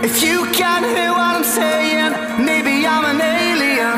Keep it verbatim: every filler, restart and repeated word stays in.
If you can't hear what I'm saying, maybe I'm an alien.